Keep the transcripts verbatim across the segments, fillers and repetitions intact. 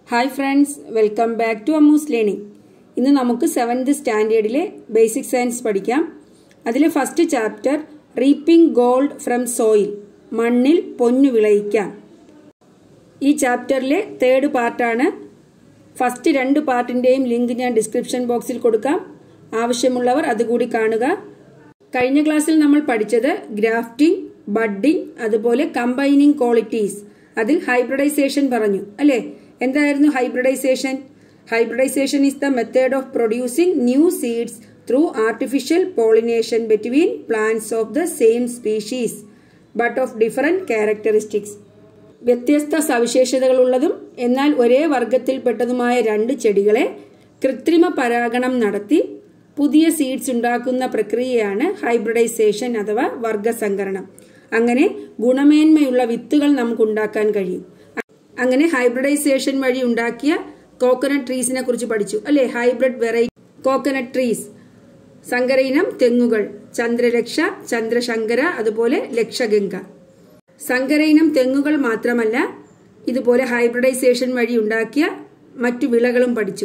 Hi friends, welcome back to Ammu's learning. ഇന്ന് നമുക്ക് seventh സ്റ്റാൻഡേർഡിലെ ബേസിക് സയൻസ് പഠിക്കാം. അതിലെ first chapter reaping gold from soil, മണ്ണിൽ പൊന്നു വിളയിക്കാം. ഈ ചാപ്റ്ററിലെ തേർഡ് പാർട്ടാണ്. ഫസ്റ്റ് രണ്ട് പാർട്ടിന്റെയും ലിങ്ക് ഞാൻ ഡിസ്ക്രിപ്ഷൻ ബോക്സിൽ കൊടുക്കാം. ആവശ്യമുള്ളവർ അതുകൂടി കാണുക. കഴിഞ്ഞ ക്ലാസ്സിൽ നമ്മൾ പഠിച്ചത് ഗ്രാഫ്റ്റിംഗ്, ബഡ്ഡിംഗ്, അതുപോലെ കമ്പൈനിങ് ക്വാളിറ്റീസ്. അതിൽ ഹൈബ്രിഡൈസേഷൻ പറഞ്ഞു അല്ലേ? എന്തായിരുന്നു hybridisation? Hybridisation is the method of producing new seeds through artificial pollination between plants of the same species but of different characteristics. വ്യത്യസ്ത സവിശേഷതകളുള്ളതും എന്നാൽ ഒരേ വർഗത്തിൽപ്പെട്ടതുമായ രണ്ട് ചെടികളെ കൃത്രിമ പരാഗണം നടത്തി പുതിയ സീഡ്സ് ഉണ്ടാക്കുന്ന പ്രക്രിയയാണ് ഹൈബ്രിഡൈസേഷൻ അഥവാ വർഗസങ്കരണം. അങ്ങനെ ഗുണമേന്മയുള്ള വിത്തുകൾ നമുക്ക് ഉണ്ടാക്കാൻ കഴിയും. അങ്ങനെ ഹൈബ്രിഡൈസേഷൻ വഴി ഉണ്ടാക്കിയ കോക്കനട്ട് ട്രീസിനെ കുറിച്ച് പഠിച്ചു അല്ലെ? ഹൈബ്രിഡ് വെറൈറ്റി കോക്കനട്ട് ട്രീസ്, സങ്കരയിനം തെങ്ങുകൾ, ചന്ദ്രലക്ഷ, ചന്ദ്രശങ്കര, അതുപോലെ ലക്ഷഗംഗ. സങ്കരയിനം തെങ്ങുകൾ മാത്രമല്ല, ഇതുപോലെ ഹൈബ്രിഡൈസേഷൻ വഴി ഉണ്ടാക്കിയ മറ്റു വിളകളും പഠിച്ചു.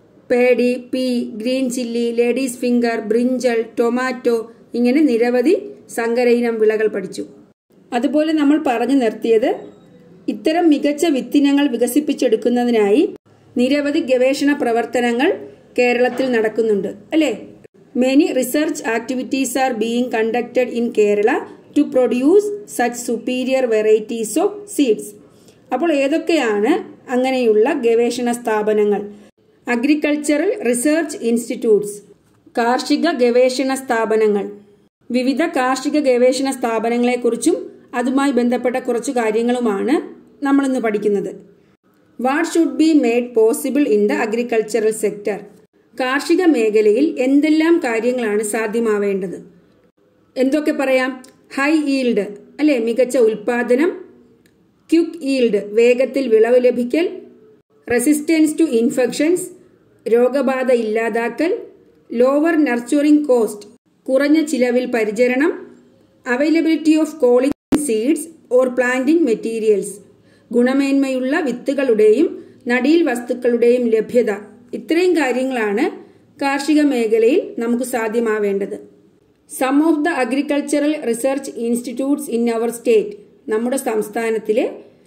Paddy, pea, green chilli, ladies finger, brinjal, tomato, ഇങ്ങനെ നിരവധി സങ്കരയിനം വിളകൾ പഠിച്ചു. അതുപോലെ നമ്മൾ പറഞ്ഞു നിർത്തിയത് ഇത്തരം മികച്ച വിത്തിനങ്ങൾ വികസിപ്പിച്ചെടുക്കുന്നതിനായി നിരവധി ഗവേഷണ പ്രവർത്തനങ്ങൾ കേരളത്തിൽ നടക്കുന്നുണ്ട് അല്ലെ? Many research activities are being conducted in Kerala to produce such superior varieties of seeds. അപ്പോൾ ഏതൊക്കെയാണ് അങ്ങനെയുള്ള ഗവേഷണ സ്ഥാപനങ്ങൾ? അഗ്രികൾച്ചറൽ റിസർച്ച് ഇൻസ്റ്റിറ്റ്യൂട്ട്സ്, കാർഷിക ഗവേഷണ സ്ഥാപനങ്ങൾ. വിവിധ കാർഷിക ഗവേഷണ സ്ഥാപനങ്ങളെക്കുറിച്ചും അതുമായി ബന്ധപ്പെട്ട കുറച്ചു കാര്യങ്ങളുമാണ് നമ്മൾ ഇന്ന് പഠിക്കുന്നത്. What should be made possible in the agricultural sector? കാർഷിക മേഖലയിൽ എന്തെല്ലാം കാര്യങ്ങളാണ് സാധ്യമാവേണ്ടത്? എന്തൊക്കെ പറയാം? ഹൈ ഈൽഡ് അല്ലെ, മികച്ച ഉൽപാദനം. ക്വിക്ക് ഈൽഡ്, വേഗത്തിൽ വിളവ് ലഭിക്കൽ. റെസിസ്റ്റൻസ് ടു ഇൻഫെക്ഷൻസ്, രോഗബാധ ഇല്ലാതാക്കൽ. ലോവർ നർച്ചറിംഗ് കോസ്റ്റ്, കുറഞ്ഞ ചിലവിൽ പരിചരണം. Availability of quality seeds or planting materials, ഗുണമേന്മയുള്ള വിത്തുകളുടെയും നടീൽ വസ്തുക്കളുടെയും ലഭ്യത. ഇത്രയും കാര്യങ്ങളാണ് കാർഷിക മേഖലയിൽ നമുക്ക് സാധ്യമാവേണ്ടത്. Some of the agricultural research institutes in our state, നമ്മുടെ സംസ്ഥാനത്തിലെ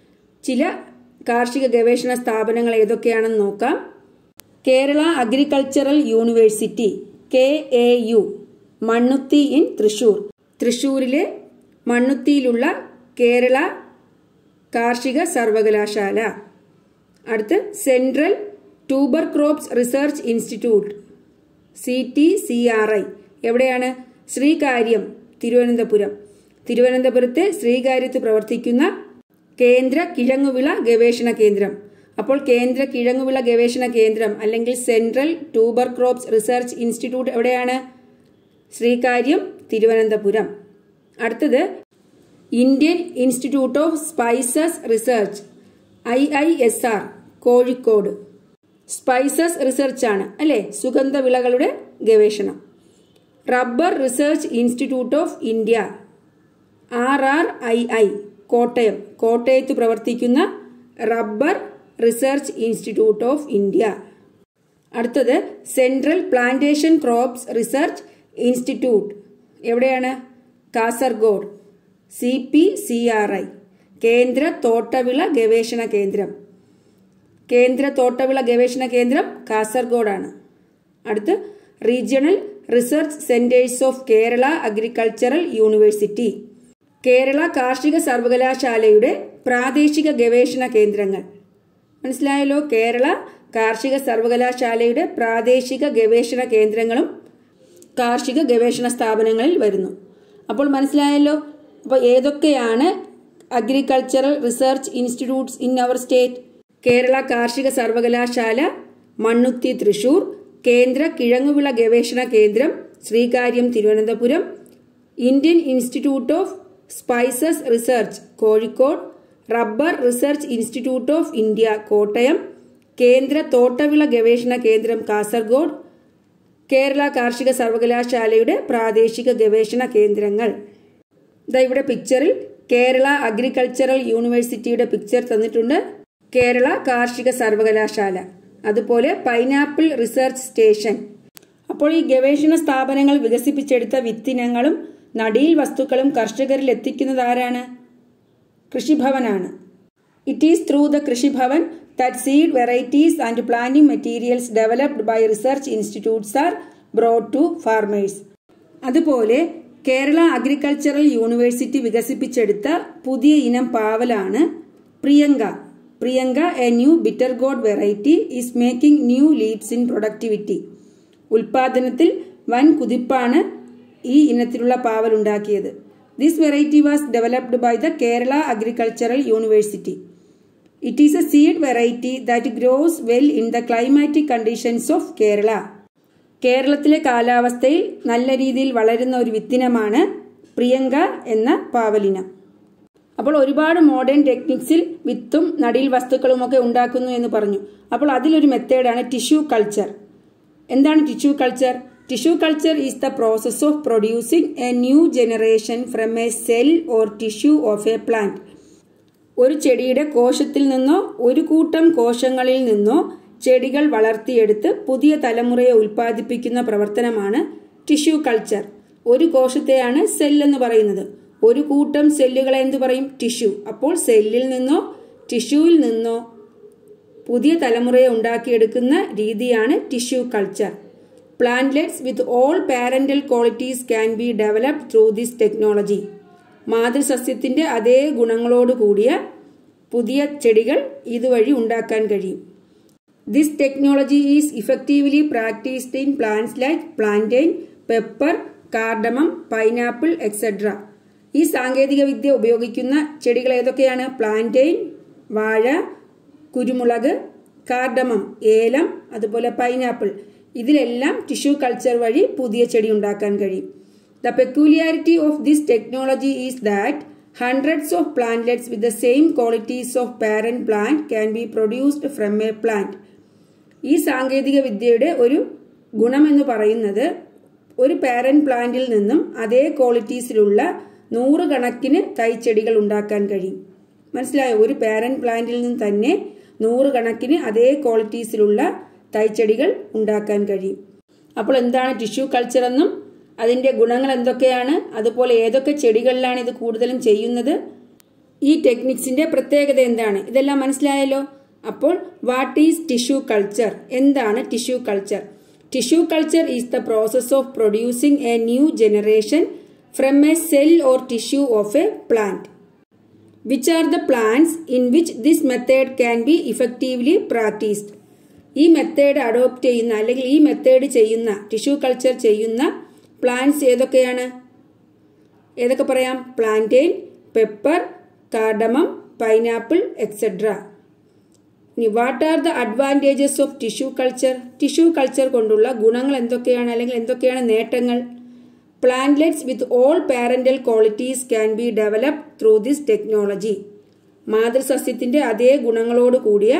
ചില കാർഷിക ഗവേഷണ സ്ഥാപനങ്ങൾ ഏതൊക്കെയാണെന്ന് നോക്കാം. Kerala agricultural university, K A U, Mannuthy in Thrissur. തൃശൂരിലെ മണ്ണുത്തിയിലുള്ള കേരള കാർഷിക സർവകലാശാല. അടുത്ത് central tuber crops research institute, C T C R I. എവിടെയാണ്? ശ്രീകാര്യം, തിരുവനന്തപുരം. തിരുവനന്തപുരത്തെ ശ്രീകാര്യത്ത് പ്രവർത്തിക്കുന്ന കേന്ദ്ര കിഴങ്ങുവിള ഗവേഷണ കേന്ദ്രം. അപ്പോൾ കേന്ദ്ര കിഴങ്ങുവിള ഗവേഷണ കേന്ദ്രം അല്ലെങ്കിൽ central tuber crops research institute എവിടെയാണ്? ശ്രീകാര്യം, തിരുവനന്തപുരം. അടുത്തത് Indian institute of spices research, I I S R, Kozhikode. Spices research ആണ് അല്ലെ? സുഗന്ധവിളകളുടെ ഗവേഷണം. Rubber research institute of India, R R I I, Kottayam. കോട്ടയത്ത് പ്രവർത്തിക്കുന്ന rubber research institute of India. അടുത്തത് central plantation crops research institute, എവിടെയാണ്? Kasaragod, C P C R I, കേന്ദ്ര തോട്ടവിള ഗവേഷണ കേന്ദ്രം. കേന്ദ്ര തോട്ടവിള ഗവേഷണ കേന്ദ്രം കാസർഗോഡാണ്. അടുത്ത് regional research centres of Kerala agricultural university, Kerala കാർഷിക സർവകലാശാലയുടെ പ്രാദേശിക ഗവേഷണ കേന്ദ്രങ്ങൾ. മനസ്സിലായല്ലോ? കേരള കാർഷിക സർവകലാശാലയുടെ പ്രാദേശിക ഗവേഷണ കേന്ദ്രങ്ങളും കാർഷിക ഗവേഷണ സ്ഥാപനങ്ങളിൽ വരുന്നു. അപ്പോൾ മനസ്സിലായല്ലോ? അപ്പോൾ ഏതൊക്കെയാണ് agricultural research institutes in our state? Kerala കാർഷിക സർവകലാശാല, മണ്ണുത്തി തൃശൂർ, കേന്ദ്ര കിഴങ്ങുവിള ഗവേഷണ കേന്ദ്രം Sreekariyam Thiruvananthapuram, Indian institute of spices research Kozhikode, rubber research institute of India Kottayam, കേന്ദ്ര തോട്ടവിള ഗവേഷണ കേന്ദ്രം കാസർഗോഡ്, കേരള കാർഷിക സർവകലാശാലയുടെ പ്രാദേശിക ഗവേഷണ കേന്ദ്രങ്ങൾ. ഇതാ ഇവിടെ പിക്ചറിൽ കേരള അഗ്രികൾച്ചറൽ യൂണിവേഴ്സിറ്റിയുടെ പിക്ചർ തന്നിട്ടുണ്ട്. കേരള കാർഷിക സർവകലാശാല, അതുപോലെ പൈനാപ്പിൾ റിസർച്ച് സ്റ്റേഷൻ. അപ്പോൾ ഈ ഗവേഷണ സ്ഥാപനങ്ങൾ വികസിപ്പിച്ചെടുത്ത വിത്തിനങ്ങളും നടീൽ വസ്തുക്കളും കർഷകരിൽ എത്തിക്കുന്നത് ആരാണ്? കൃഷിഭവനാണ്. It is through the Krishibhavan that seed varieties and planting materials developed by research institutes are brought to farmers. അതുപോലെ കേരള അഗ്രികൾച്ചറൽ യൂണിവേഴ്സിറ്റി വികസിപ്പിച്ചെടുത്ത പുതിയ ഇനം പാവലാണ് Priyanka. Priyanka, a new bitter gourd variety, is making new leads in productivity. ഉൽപാദനത്തിൽ വൻ കുതിപ്പാണ് ഈ ഇനത്തിലുള്ള പാവൽ ഉണ്ടാക്കിയത്. This variety was developed by the Kerala agricultural university. It is a seed variety that grows well in the climatic conditions of Kerala. കേരളത്തിലെ കാലാവസ്ഥയിൽ നല്ല രീതിയിൽ വളരുന്ന ഒരു വിത്തിനമാണ് പ്രിയങ്ക എന്ന പാവലിനം. അപ്പോൾ ഒരുപാട് മോഡേൺ ടെക്നിക്സിൽ വിത്തും നടീൽ വസ്തുക്കളുമൊക്കെ ഉണ്ടാക്കുന്നു എന്ന് പറഞ്ഞു. അപ്പോൾ അതിലൊരു മെത്തേഡാണ് ടിഷ്യൂ കൾച്ചർ. എന്താണ് tissue culture? Tissue culture is the process of producing a new generation from a cell or tissue of a plant. ഒരു ചെടിയുടെ കോശത്തിൽ നിന്നോ ഒരു കൂട്ടം കോശങ്ങളിൽ നിന്നോ ചെടികൾ വളർത്തിയെടുത്ത് പുതിയ തലമുറയെ ഉൽപ്പാദിപ്പിക്കുന്ന പ്രവർത്തനമാണ് ടിഷ്യൂ കൾച്ചർ. ഒരു കോശത്തെയാണ് സെൽ എന്ന് പറയുന്നത്. ഒരു കൂട്ടം സെല്ലുകളെ എന്ത് പറയും? ടിഷ്യൂ. അപ്പോൾ സെല്ലിൽ നിന്നോ ടിഷ്യൂവിൽ നിന്നോ പുതിയ തലമുറയെ ഉണ്ടാക്കിയെടുക്കുന്ന രീതിയാണ് tissue culture. Plantlets with all parental qualities can be developed through this technology. മാതൃസസ്യത്തിന്റെ അതേ ഗുണങ്ങളോട് കൂടിയ പുതിയ ചെടികൾ ഇതുവഴി ഉണ്ടാക്കാൻ കഴിയും. This technology is effectively practised in plants like plantain, pepper, cardamom, pineapple etcetera. ഈ സാങ്കേതിക വിദ്യ ഉപയോഗിക്കുന്ന ചെടികൾ ഏതൊക്കെയാണ്? പ്ലാന്റൈൻ, വാഴ, കുരുമുളക്, കാർഡമം, ഏലം, അതുപോലെ പൈനാപ്പിൾ. ഇതിലെല്ലാം ടിഷ്യൂ കൾച്ചർ വഴി പുതിയ ചെടി ഉണ്ടാക്കാൻ കഴിയും. The peculiarity of this technology is that hundreds of plantlets with the same qualities of parent plant can be produced from a plant. ഈ സാങ്കേതിക വിദ്യയുടെ ഒരു ഗുണമെന്ന് പറയുന്നത് ഒരു പാരന്റ് പ്ലാന്റിൽ നിന്നും അതേ ക്വാളിറ്റീസിലുള്ള നൂറുകണക്കിന് തൈച്ചെടികൾ ഉണ്ടാക്കാൻ കഴിയും. മനസ്സിലായോ? ഒരു പാരന്റ് പ്ലാന്റിൽ നിന്ന് തന്നെ നൂറുകണക്കിന് അതേ ക്വാളിറ്റീസിലുള്ള തൈച്ചെടികൾ ഉണ്ടാക്കാൻ കഴിയും. അപ്പോൾ എന്താണ് ടിഷ്യൂ കൾച്ചർ എന്നും അതിന്റെ ഗുണങ്ങൾ എന്തൊക്കെയാണ്, അതുപോലെ ഏതൊക്കെ ചെടികളിലാണ് ഇത് കൂടുതലും ചെയ്യുന്നത്, ഈ ടെക്നിക്സിന്റെ പ്രത്യേകത എന്താണ്, ഇതെല്ലാം മനസ്സിലായല്ലോ. അപ്പോൾ വാട്ട് ഈസ് ടിഷ്യൂ കൾച്ചർ? എന്താണ് tissue culture? Tissue culture is the process of producing a new generation from a cell or tissue of a plant. Which are the plants in which this method can be effectively practised. ഈ method adopt ചെയ്യുന്ന അല്ലെങ്കിൽ ഈ method ചെയ്യുന്ന tissue culture ചെയ്യുന്ന plants ഏതൊക്കെയാണ്? ഏതൊക്കെ പറയാം? Plantain, pepper, cardamom, pineapple etcetera. ഇനി what are the advantages of tissue culture? Tissue culture കൊണ്ടുള്ള ഗുണങ്ങൾ എന്തൊക്കെയാണ് അല്ലെങ്കിൽ എന്തൊക്കെയാണ് നേട്ടങ്ങൾ? Plantlets with all parental qualities can be developed through this technology. മാതൃസസ്യത്തിന്റെ അതേ ഗുണങ്ങളോട് കൂടിയ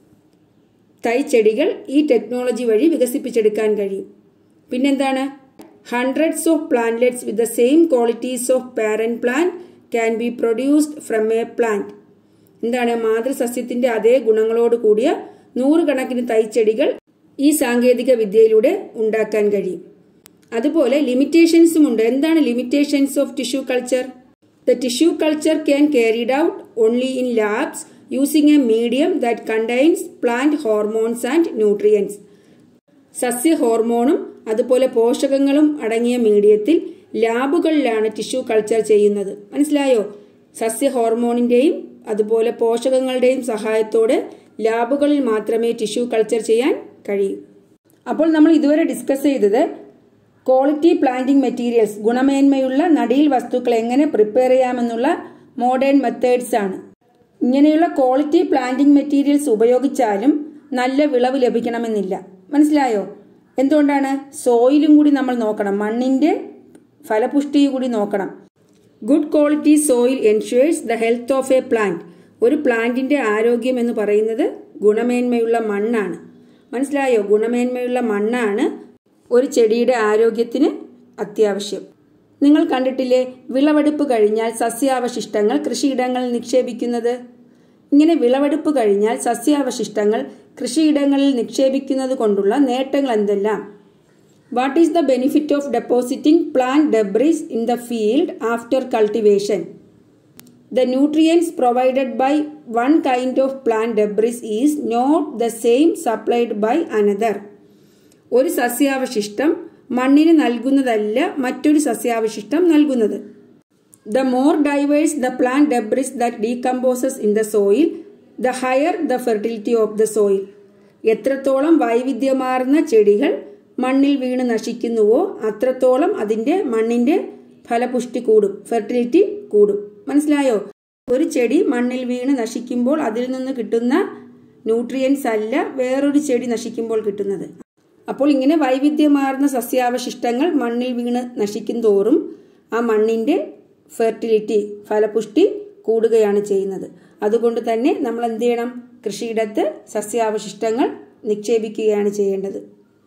തൈച്ചെടികൾ ഈ ടെക്നോളജി വഴി വികസിപ്പിച്ചെടുക്കാൻ കഴിയും. പിന്നെന്താണ്? Hundreds of plantlets with the same qualities of parent plant can be produced from a plant. എന്താണ്? മാതൃസസ്യത്തിന്റെ അതേ ഗുണങ്ങളോട് കൂടിയ നൂറുകണക്കിന് തൈച്ചെടികൾ ഈ സാങ്കേതിക വിദ്യയിലൂടെ ഉണ്ടാക്കാൻ കഴിയും. അതുപോലെ ലിമിറ്റേഷൻസും ഉണ്ട്. എന്താണ് limitations of tissue culture? The tissue culture can carried out only in labs using a medium that contains plant hormones and nutrients. സസ്യ ഹോർമോണും അതുപോലെ പോഷകങ്ങളും അടങ്ങിയ മീഡിയത്തിൽ ലാബുകളിലാണ് ടിഷ്യൂ കൾച്ചർ ചെയ്യുന്നത്. മനസ്സിലായോ? സസ്യ ഹോർമോണിന്റെയും അതുപോലെ പോഷകങ്ങളുടെയും സഹായത്തോടെ ലാബുകളിൽ മാത്രമേ ടിഷ്യൂ കൾച്ചർ ചെയ്യാൻ കഴിയൂ. അപ്പോൾ നമ്മൾ ഇതുവരെ ഡിസ്കസ് ചെയ്തത് ക്വാളിറ്റി പ്ലാന്റിംഗ് മെറ്റീരിയൽസ്, ഗുണമേന്മയുള്ള നടീൽ വസ്തുക്കൾ എങ്ങനെ പ്രിപ്പയർ ചെയ്യാമെന്നുള്ള മോഡേൺ മെത്തേഡ്സ് ആണ്. ഇങ്ങനെയുള്ള ക്വാളിറ്റി പ്ലാന്റിംഗ് മെറ്റീരിയൽസ് ഉപയോഗിച്ചാലും നല്ല വിളവ് ലഭിക്കണമെന്നില്ല. മനസ്സിലായോ? എന്തുകൊണ്ടാണ്? സോയിലും കൂടി നമ്മൾ നോക്കണം, മണ്ണിന്റെ ഫലപുഷ്ടി കൂടി നോക്കണം. Good quality soil ensures the health of a plant. ഒരു പ്ലാന്റിന്റെ ആരോഗ്യം എന്ന് പറയുന്നത് ഗുണമേന്മയുള്ള മണ്ണാണ്. മനസ്സിലായോ? ഗുണമേന്മയുള്ള മണ്ണാണ് ഒരു ചെടിയുടെ ആരോഗ്യത്തിന് അത്യാവശ്യം. നിങ്ങൾ കണ്ടിട്ടില്ലേ വിളവെടുപ്പ് കഴിഞ്ഞാൽ സസ്യാവശിഷ്ടങ്ങൾ കൃഷിയിടങ്ങളിൽ നിക്ഷേപിക്കുന്നത്? ഇങ്ങനെ വിളവെടുപ്പ് കഴിഞ്ഞാൽ സസ്യാവശിഷ്ടങ്ങൾ കൃഷിയിടങ്ങളിൽ നിക്ഷേപിക്കുന്നത് കൊണ്ടുള്ള നേട്ടങ്ങൾ എന്തെല്ലാം? What is the benefit of depositing plant debris in the field after cultivation? The nutrients provided by one kind of plant debris is not the same supplied by another. ഒരു സസ്യാവശിഷ്ടം മണ്ണിന് നൽകുന്നതല്ല മറ്റൊരു സസ്യാവശിഷ്ടം നൽകുന്നത്. The more diverse the plant debris that decomposes in the soil, the higher the fertility of the soil. എത്രത്തോളം വൈവിധ്യമാർന്ന ചെടികൾ മണ്ണിൽ വീണ് നശിക്കുന്നുവോ അത്രത്തോളം അതിന്റെ മണ്ണിന്റെ ഫലപുഷ്ടി കൂടും, ഫെർട്ടിലിറ്റി കൂടും. മനസ്സിലായോ? ഒരു ചെടി മണ്ണിൽ വീണ് നശിക്കുമ്പോൾ അതിൽ നിന്ന് കിട്ടുന്ന ന്യൂട്രിയൻസ് അല്ല വേറൊരു ചെടി നശിക്കുമ്പോൾ കിട്ടുന്നത്. അപ്പോൾ ഇങ്ങനെ വൈവിധ്യമാർന്ന സസ്യാവശിഷ്ടങ്ങൾ മണ്ണിൽ വീണ് നശിക്കും തോറും ആ മണ്ണിന്റെ ഫെർട്ടിലിറ്റി, ഫലപുഷ്ടി കൂടുകയാണ് ചെയ്യുന്നത്. അതുകൊണ്ട് തന്നെ നമ്മൾ എന്ത് ചെയ്യണം? കൃഷിയിടത്ത് സസ്യാവശിഷ്ടങ്ങൾ നിക്ഷേപിക്കുകയാണ് ചെയ്യേണ്ടത്.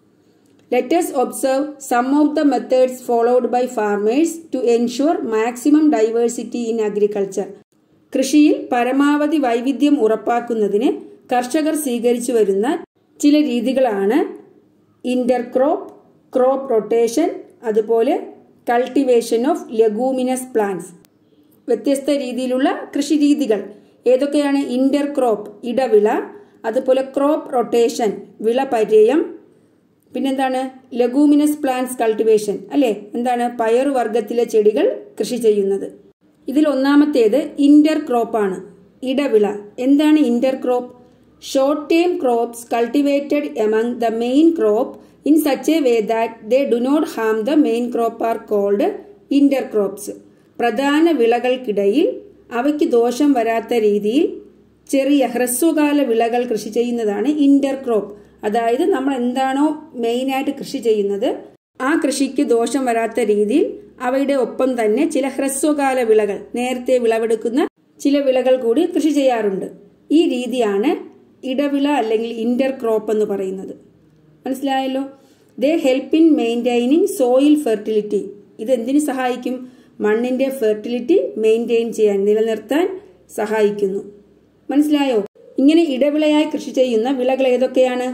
Let us observe some of the methods followed by farmers to ensure maximum diversity in agriculture. കൃഷിയിൽ പരമാവധി വൈവിധ്യം ഉറപ്പാക്കുന്നതിന് കർഷകർ സ്വീകരിച്ചു വരുന്ന ചില രീതികളാണ് ഇന്റർക്രോപ്പ്, ക്രോപ്പ് റൊട്ടേഷൻ, അതുപോലെ കൾട്ടിവേഷൻ ഓഫ് ലെഗൂമിനസ് പ്ലാന്റ്സ്. വ്യത്യസ്ത രീതിയിലുള്ള കൃഷി രീതികൾ ഏതൊക്കെയാണ്? ഇന്റർക്രോപ്പ് ഇടവിള, അതുപോലെ ക്രോപ്പ് റൊട്ടേഷൻ വിളപര്യം, പിന്നെന്താണ് ലെഗൂമിനസ് പ്ലാന്റ്സ് കൾട്ടിവേഷൻ, അല്ലെ? എന്താണ്? പയറുവർഗത്തിലെ ചെടികൾ കൃഷി ചെയ്യുന്നത്. ഇതിൽ ഒന്നാമത്തേത് ഇന്റർ ക്രോപ്പാണ്, ഇടവിള. എന്താണ് intercrop? Short term crops cultivated among the main crop in such a way that they do not harm the main crop are called intercrops. പ്രധാന വിളകൾക്കിടയിൽ അവയ്ക്ക് ദോഷം വരാത്ത രീതിയിൽ ചെറിയ ഹ്രസ്വകാല വിളകൾ കൃഷി ചെയ്യുന്നതാണ് ഇന്റർ ക്രോപ്പ്. അതായത് നമ്മൾ എന്താണോ മെയിനായിട്ട് കൃഷി ചെയ്യുന്നത് ആ കൃഷിക്ക് ദോഷം വരാത്ത രീതിയിൽ അവയുടെ ഒപ്പം തന്നെ ചില ഹ്രസ്വകാല വിളകൾ, നേരത്തെ വിളവെടുക്കുന്ന ചില വിളകൾ കൂടി കൃഷി ചെയ്യാറുണ്ട്. ഈ രീതിയാണ് ഇടവിള അല്ലെങ്കിൽ ഇന്റർ ക്രോപ്പ് എന്ന് പറയുന്നത്. മനസ്സിലായല്ലോ? They help in maintaining soil fertility. ഇതെന്തിനു സഹായിക്കും? മണ്ണിന്റെ ഫെർട്ടിലിറ്റി മെയിൻറ്റെയിൻ ചെയ്യാൻ, നിലനിർത്താൻ സഹായിക്കുന്നു. മനസ്സിലായോ? ഇങ്ങനെ ഇടവിളയായി കൃഷി ചെയ്യുന്ന വിളകൾ ഏതൊക്കെയാണ്?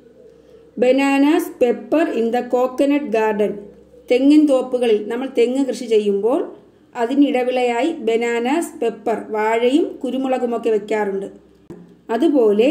Bananas, pepper in the coconut garden. തെങ്ങിൻ തോപ്പുകളിൽ നമ്മൾ തെങ്ങ് കൃഷി ചെയ്യുമ്പോൾ അതിനിടവിളയായി ബനാനാസ്, പെപ്പർ, വാഴയും കുരുമുളകുമൊക്കെ വെക്കാറുണ്ട്. അതുപോലെ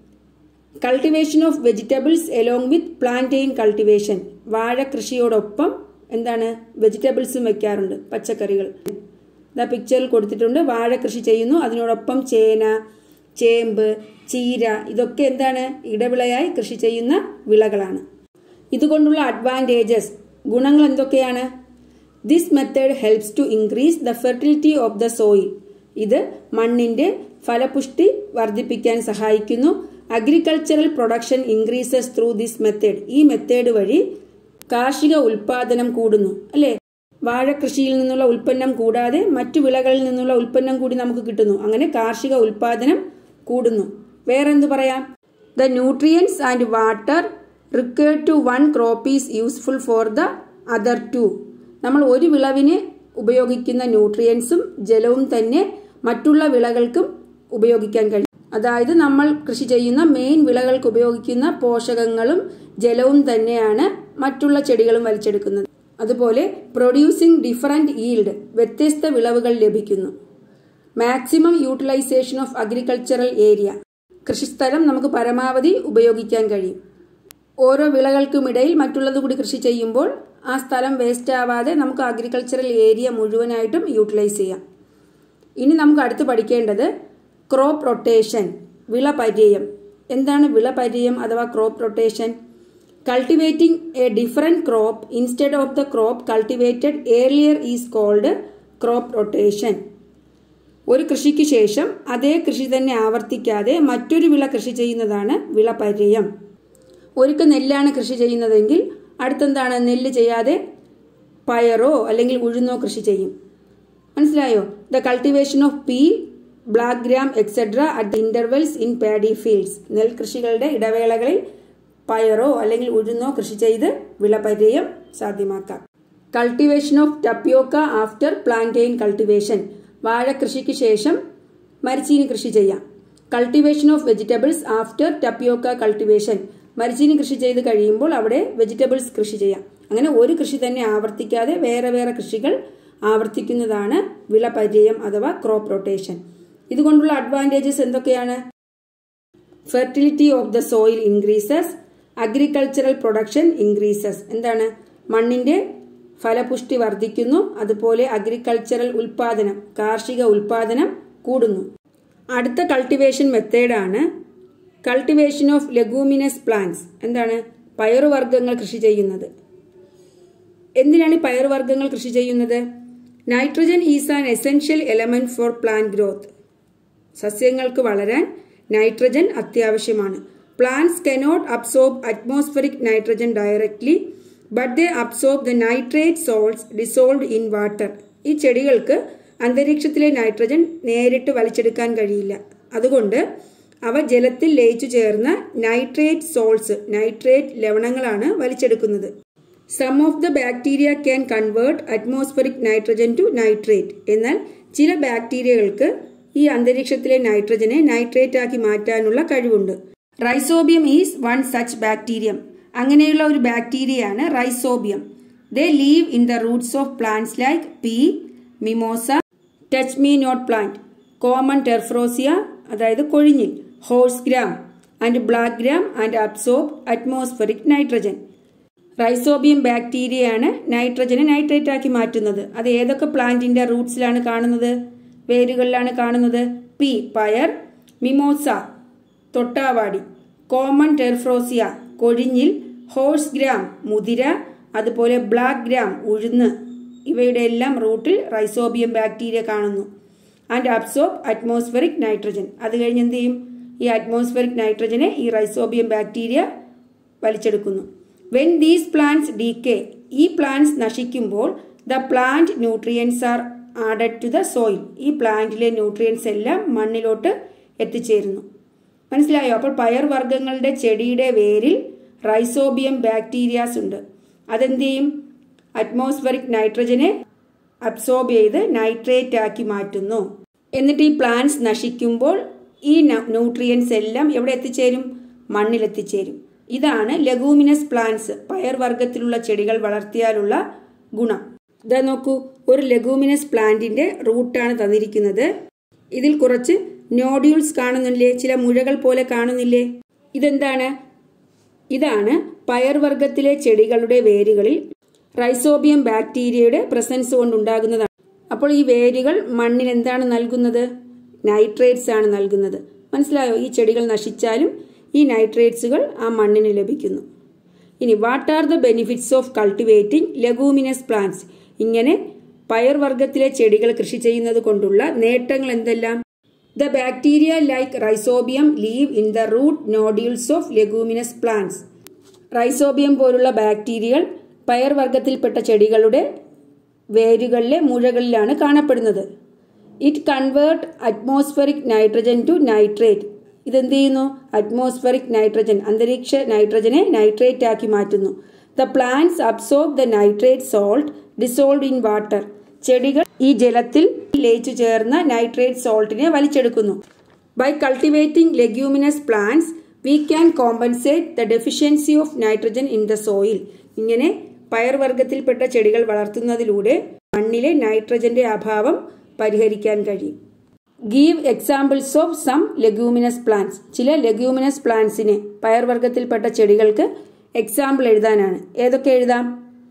cultivation of vegetables along with plantain cultivation. വാഴ കൃഷിയോടൊപ്പം എന്താണ്? വെജിറ്റബിൾസും വെക്കാറുണ്ട്, പച്ചക്കറികൾ. ഇതാ പിക്ചറിൽ കൊടുത്തിട്ടുണ്ട്. വാഴ കൃഷി ചെയ്യുന്നു, അതിനോടൊപ്പം ചേന, ചേമ്പ്, ചീര, ഇതൊക്കെ എന്താണ്? ഇടവിളയായി കൃഷി ചെയ്യുന്ന വിളകളാണ്. ഇതുകൊണ്ടുള്ള അഡ്വാൻറ്റേജസ്, ഗുണങ്ങൾ എന്തൊക്കെയാണ്? This method helps to increase the fertility of the soil. ഇത് മണ്ണിന്റെ ഫലപുഷ്ടി വർദ്ധിപ്പിക്കാൻ സഹായിക്കുന്നു. Agricultural production increases through this method. ഈ മെത്തേഡ് വഴി കാർഷിക ഉൽപാദനം കൂടുന്നു, അല്ലെ? വാഴ കൃഷിയിൽ നിന്നുള്ള ഉൽപ്പന്നം കൂടാതെ മറ്റു വിളകളിൽ നിന്നുള്ള ഉൽപ്പന്നം കൂടി നമുക്ക് കിട്ടുന്നു. അങ്ങനെ കാർഷിക ഉൽപാദനം കൂടുന്നു. വേറെന്തു പറയാം? The nutrients and water required to one crop is useful for the other too. നമ്മൾ ഒരു വിളവിന് ഉപയോഗിക്കുന്ന ന്യൂട്രിയൻസും ജലവും തന്നെ മറ്റുള്ള വിളകൾക്കും ഉപയോഗിക്കാൻ കഴിയും. അതായത് നമ്മൾ കൃഷി ചെയ്യുന്ന മെയിൻ വിളകൾക്ക് ഉപയോഗിക്കുന്ന പോഷകങ്ങളും ജലവും തന്നെയാണ് മറ്റുള്ള ചെടികളും വലിച്ചെടുക്കുന്നത്. അതുപോലെ പ്രൊഡ്യൂസിംഗ് ഡിഫറൻറ്റ് ഈൽഡ്, വ്യത്യസ്ത വിളവുകൾ ലഭിക്കുന്നു. Maximum utilisation of agricultural area, കൃഷിസ്ഥലം നമുക്ക് പരമാവധി ഉപയോഗിക്കാൻ കഴിയും. ഓരോ വിളകൾക്കുമിടയിൽ മറ്റുള്ളത് കൂടി കൃഷി ചെയ്യുമ്പോൾ ആ സ്ഥലം വേസ്റ്റ് ആവാതെ നമുക്ക് അഗ്രികൾച്ചറൽ ഏരിയ മുഴുവനായിട്ടും യൂട്ടിലൈസ് ചെയ്യാം. ഇനി നമുക്ക് അടുത്ത് പഠിക്കേണ്ടത് ക്രോപ്പ് റൊട്ടേഷൻ, വിളപര്യം. എന്താണ് വിളപര്യം അഥവാ crop rotation? Cultivating a different crop instead of the crop cultivated earlier is called crop rotation. ഒരു കൃഷിക്ക് ശേഷം അതേ കൃഷി തന്നെ ആവർത്തിക്കാതെ മറ്റൊരു വിള കൃഷി ചെയ്യുന്നതാണ് വിളപര്യം. ഒരിക്കൽ നെല്ലാണ് കൃഷി ചെയ്യുന്നതെങ്കിൽ അടുത്തെന്താണ്? നെല്ല് ചെയ്യാതെ പയറോ അല്ലെങ്കിൽ ഉഴുന്നോ കൃഷി ചെയ്യും. മനസ്സിലായോ? The cultivation of pea, black gram etcetera at the intervals in paddy fields. നെൽകൃഷികളുടെ ഇടവേളകളിൽ പയറോ അല്ലെങ്കിൽ ഉഴുന്നോ കൃഷി ചെയ്ത് വിളപര്യം സാധ്യമാക്കാം. Cultivation of tapioca after plantain cultivation. വാഴ കൃഷിക്ക് ശേഷം മരിച്ചീനി കൃഷി ചെയ്യാം. Cultivation of vegetables after tapioca cultivation. മരിച്ചീനി കൃഷി ചെയ്ത് കഴിയുമ്പോൾ അവിടെ വെജിറ്റബിൾസ് കൃഷി ചെയ്യാം. അങ്ങനെ ഒരു കൃഷി തന്നെ ആവർത്തിക്കാതെ വേറെ വേറെ കൃഷികൾ ആവർത്തിക്കുന്നതാണ് വിളപര്യം അഥവാ ക്രോപ്പ് റൊട്ടേഷൻ. ഇതുകൊണ്ടുള്ള അഡ്വാൻറ്റേജസ് എന്തൊക്കെയാണ്? Fertility of the soil increases, agricultural production increases. എന്താണ്? മണ്ണിന്റെ ഫലപുഷ്ടി വർദ്ധിക്കുന്നു, അതുപോലെ അഗ്രികൾച്ചറൽ ഉൽപാദനം, കാർഷിക ഉൽപാദനം കൂടുന്നു. അടുത്ത കൾട്ടിവേഷൻ മെത്തേഡാണ് കൾട്ടിവേഷൻ ഓഫ് ലെഗൂമിനസ് പ്ലാന്റ്സ്. എന്താണ്? പയറുവർഗ്ഗങ്ങൾ കൃഷി ചെയ്യുന്നത്. എന്തിനാണ് ഈ പയറുവർഗ്ഗങ്ങൾ കൃഷി ചെയ്യുന്നത്? Nitrogen is an essential element for plant growth. സസ്യങ്ങൾക്ക് വളരാൻ നൈട്രജൻ അത്യാവശ്യമാണ്. Plants cannot absorb atmospheric nitrogen directly but they absorb the nitrate salts dissolved in water. ഈ ചെടികൾക്ക് അന്തരീക്ഷത്തിലെ നൈട്രജൻ നേരിട്ട് വലിച്ചെടുക്കാൻ കഴിയില്ല. അതുകൊണ്ട് അവ ജലത്തിൽ ലയിച്ചു ചേർന്ന നൈട്രേറ്റ് സോൾട്സ്, നൈട്രേറ്റ് ലവണങ്ങളാണ് വലിച്ചെടുക്കുന്നത്. Some of the bacteria can convert atmospheric nitrogen to nitrate. എന്നാൽ ചില ബാക്ടീരിയകൾക്ക് ഈ അന്തരീക്ഷത്തിലെ നൈട്രജനെ നൈട്രേറ്റ് ആക്കി മാറ്റാനുള്ള കഴിവുണ്ട്. Rhizobium is one such bacterium. അങ്ങനെയുള്ള ഒരു ബാക്ടീരിയയാണ് rhizobium. They live in the roots of plants like pea, mimosa, touch me not plant, common tephrosia അതായത് കൊഴിഞ്ഞിൽ, horse gram and black gram and absorb atmospheric nitrogen. Rhizobium ബാക്ടീരിയയാണ് നൈട്രജനെ nitrate ആക്കി മാറ്റുന്നത്. അത് ഏതൊക്കെ പ്ലാന്റിന്റെ റൂട്ട്സിലാണ് കാണുന്നത്? വേരുകളിലാണ് കാണുന്നത്. പി പയർ, മിമോസ തൊട്ടാവാടി, കോമൺ ടെർഫ്രോസിയ കൊഴിഞ്ഞിൽ, ഹോഴ്സ് ഗ്രാം മുതിര, അതുപോലെ ബ്ലാക്ക് ഗ്രാം ഉഴുന്ന്, ഇവയുടെ എല്ലാം റൂട്ടിൽ റൈസോബിയം ബാക്ടീരിയ കാണുന്നു. And absorb atmospheric nitrogen. അത് കഴിഞ്ഞ് എന്ത് ചെയ്യും? ഈ അറ്റ്മോസ്ഫിയറിക് നൈട്രജനെ ഈ റൈസോബിയം ബാക്ടീരിയ വലിച്ചെടുക്കുന്നു. വെൻ ദീസ് പ്ലാന്റ്സ് ഡീകേ, ഈ പ്ലാന്റ്സ് നശിക്കുമ്പോൾ the plant nutrients are added to the soil. ഈ പ്ലാന്റിലെ ന്യൂട്രിയൻസ് എല്ലാം മണ്ണിലോട്ട് എത്തിച്ചേരുന്നു. മനസ്സിലായോ? അപ്പോൾ പയർ വർഗ്ഗങ്ങളുടെ ചെടിയുടെ വേരിൽ റൈസോബിയം ബാക്ടീരിയാസ് ഉണ്ട്. അതെന്ത് ചെയ്യും? അറ്റ്മോസ്ഫിയറിക് നൈട്രജനെ അബ്സോർബ് ചെയ്ത് നൈട്രേറ്റ് ആക്കി മാറ്റുന്നു. എന്നിട്ട് ഈ പ്ലാന്റ്സ് നശിക്കുമ്പോൾ ഈ ന്യൂട്രിയൻസ് എല്ലാം എവിടെ എത്തിച്ചേരും? മണ്ണിൽ എത്തിച്ചേരും. ഇതാണ് ലെഗൂമിനസ് പ്ലാന്റ്സ്, പയർ വർഗ്ഗത്തിലുള്ള ചെടികൾ വളർത്തിയാലുള്ള ഗുണം. ഇതാ നോക്കൂ, ഒരു ലെഗൂമിനസ് പ്ലാന്റിന്റെ റൂട്ടാണ് തന്നിരിക്കുന്നത്. ഇതിൽ കുറച്ച് നോഡ്യൂൾസ് കാണുന്നില്ലേ? ചില മുഴകൾ പോലെ കാണുന്നില്ലേ? ഇതെന്താണ്? ഇതാണ് പയർ വർഗ്ഗത്തിലെ ചെടികളുടെ വേരുകളിൽ റൈസോബിയം ബാക്ടീരിയയുടെ പ്രസൻസ് കൊണ്ടുണ്ടാകുന്നതാണ്. അപ്പോൾ ഈ വേരുകൾ മണ്ണിന് എന്താണ് നൽകുന്നത്? നൈട്രേറ്റ്സ് ആണ് നൽകുന്നത്. മനസ്സിലായോ? ഈ ചെടികൾ നശിച്ചാലും ഈ നൈട്രേറ്റ്സുകൾ ആ മണ്ണിന് ലഭിക്കുന്നു. ഇനി what are the benefits of cultivating leguminous plants? ഇങ്ങനെ പയർ വർഗ്ഗത്തിലെ ചെടികൾ കൃഷി ചെയ്യുന്നത് കൊണ്ടുള്ള നേട്ടങ്ങൾ എന്തെല്ലാം? The bacteria like rhizobium live in the root nodules of leguminous plants. റൈസോബിയം പോലുള്ള ബാക്ടീരിയകൾ പയർ വർഗ്ഗത്തിൽപ്പെട്ട ചെടികളുടെ വേരുകളിലെ മുഴകളിലാണ് കാണപ്പെടുന്നത്. It convert atmospheric nitrogen to nitrate. ഇതെന്ത് ചെയ്യുന്നു? അറ്റ്മോസ്ഫിയറിക് നൈട്രജൻ, അന്തരീക്ഷ നൈട്രജനെ നൈട്രേറ്റ് ആക്കി മാറ്റുന്നു. The plants absorb the nitrate salt dissolved in water. ചെടികൾ ഈ ജലത്തിൽ ലയിച്ചു ചേർന്ന നൈട്രേറ്റ് സോൾട്ടിനെ വലിച്ചെടുക്കുന്നു. By cultivating leguminous plants we can compensate the deficiency of nitrogen in the soil. ഇങ്ങനെ പയർ വർഗ്ഗത്തിൽപ്പെട്ട ചെടികൾ വളർത്തുന്നതിലൂടെ മണ്ണിലെ നൈട്രജന്റെ അഭാവം പരിഹരിക്കാൻ കഴിയും. Give examples of some leguminous plants. ചില ലെഗ്യൂമിനസ് പ്ലാന്റ്സിനെ, പയർ വർഗ്ഗത്തിൽപ്പെട്ട ചെടികൾക്ക് എക്സാമ്പിൾ എഴുതാനാണ്. ഏതൊക്കെ എഴുതാം?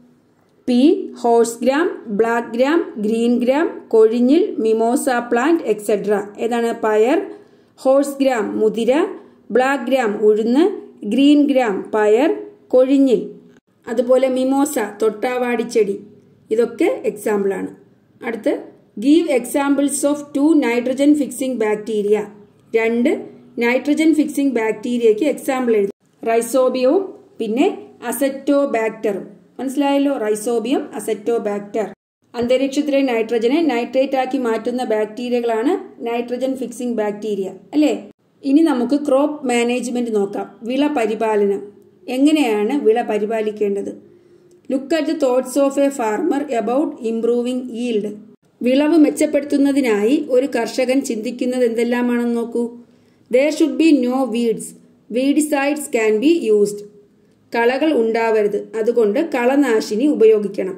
Pea, horse gram, black gram, green gram, കൊഴിഞ്ഞിൽ, മിമോസ പ്ലാന്റ് എക്സെട്ര. ഏതാണ്? പയർ, ഹോഴ്സ് ഗ്രാം മുതിര, ബ്ലാക്ക് ഗ്രാം ഉഴുന്ന്, ഗ്രീൻ ഗ്രാം പയർ, കൊഴിഞ്ഞിൽ, അതുപോലെ മിമോസ തൊട്ടാവാടിച്ചെടി. ഇതൊക്കെ എക്സാമ്പിളാണ്. അടുത്ത് give examples of two nitrogen fixing bacteria. രണ്ട് നൈട്രജൻ ഫിക്സിംഗ് ബാക്ടീരിയയ്ക്ക് എക്സാമ്പിൾ എഴുതും. റൈസോബിയവും പിന്നെ അസറ്റോബാക്ടറും. മനസ്സിലായല്ലോ? Rhizobium, azotobacter. അന്തരീക്ഷത്തിലെ നൈട്രജനെ നൈട്രേറ്റ് ആക്കി മാറ്റുന്ന ബാക്ടീരിയകളാണ് നൈട്രജൻ ഫിക്സിംഗ് ബാക്ടീരിയ, അല്ലേ? ഇനി നമുക്ക് ക്രോപ്പ് മാനേജ്മെന്റ് നോക്കാം. വിള പരിപാലനം. എങ്ങനെയാണ് വിള പരിപാലിക്കേണ്ടത്? Look at the thoughts of a farmer about improving yield. വിളവ് മെച്ചപ്പെടുത്തുന്നതിനായി ഒരു കർഷകൻ ചിന്തിക്കുന്നത് എന്തെല്ലാമാണെന്ന് നോക്കൂ. There should be no weeds. Weedicides can be used. കളകൾ ഉണ്ടാവരുത്, അതുകൊണ്ട് കളനാശിനി ഉപയോഗിക്കണം.